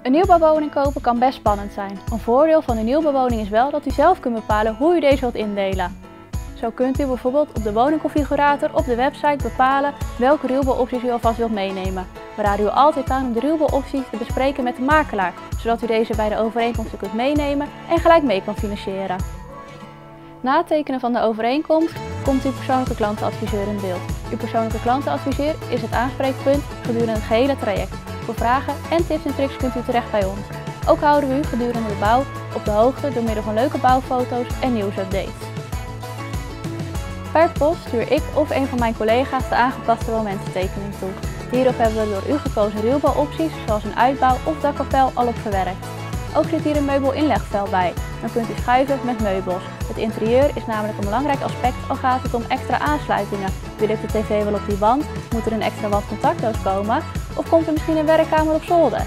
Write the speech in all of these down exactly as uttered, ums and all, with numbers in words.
Een nieuwbouwwoning kopen kan best spannend zijn. Een voordeel van een nieuwbouwwoning is wel dat u zelf kunt bepalen hoe u deze wilt indelen. Zo kunt u bijvoorbeeld op de woningconfigurator op de website bepalen welke ruwbouwopties u alvast wilt meenemen. We raden u altijd aan om de ruwbouwopties te bespreken met de makelaar, zodat u deze bij de overeenkomsten kunt meenemen en gelijk mee kan financieren. Na het tekenen van de overeenkomst komt uw persoonlijke klantenadviseur in beeld. Uw persoonlijke klantenadviseur is het aanspreekpunt gedurende het gehele traject. Voor vragen en tips en tricks kunt u terecht bij ons. Ook houden we u gedurende de bouw op de hoogte door middel van leuke bouwfoto's en nieuwsupdates. Per post stuur ik of een van mijn collega's de aangepaste momententekening toe. Hierop hebben we door u gekozen ruwbouwopties zoals een uitbouw of dakkapel al op verwerkt. Ook zit hier een meubelinlegveld bij. Dan kunt u schuiven met meubels. Het interieur is namelijk een belangrijk aspect, al gaat het om extra aansluitingen. Wil ik de tv wel op die wand? Moet er een extra wat contactdoos komen? Of komt er misschien een werkkamer op zolder?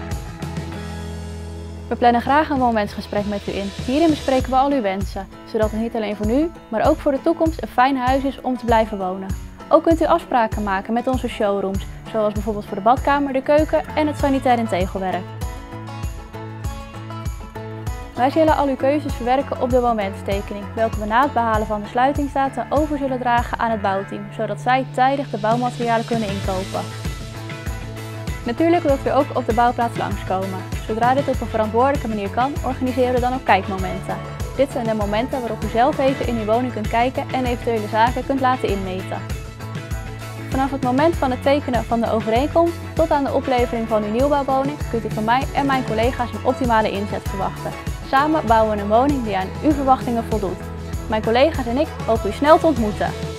We plannen graag een momentsgesprek met u in. Hierin bespreken we al uw wensen, zodat het niet alleen voor nu, maar ook voor de toekomst een fijn huis is om te blijven wonen. Ook kunt u afspraken maken met onze showrooms, zoals bijvoorbeeld voor de badkamer, de keuken en het sanitair in tegelwerk. Wij zullen al uw keuzes verwerken op de momentetekening, welke we na het behalen van de sluitingsdata over zullen dragen aan het bouwteam, zodat zij tijdig de bouwmaterialen kunnen inkopen. Natuurlijk wilt u ook op de bouwplaats langskomen. Zodra dit op een verantwoordelijke manier kan, organiseren we dan ook kijkmomenten. Dit zijn de momenten waarop u zelf even in uw woning kunt kijken en eventuele zaken kunt laten inmeten. Vanaf het moment van het tekenen van de overeenkomst tot aan de oplevering van uw nieuwbouwwoning kunt u van mij en mijn collega's een optimale inzet verwachten. Samen bouwen we een woning die aan uw verwachtingen voldoet. Mijn collega's en ik hopen u snel te ontmoeten.